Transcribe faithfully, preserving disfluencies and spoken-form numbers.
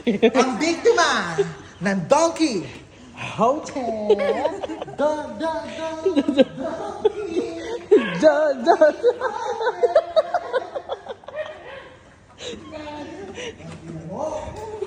Ang biktima ng DonQ Hotel. Don, don, don, Don, don. DonQ.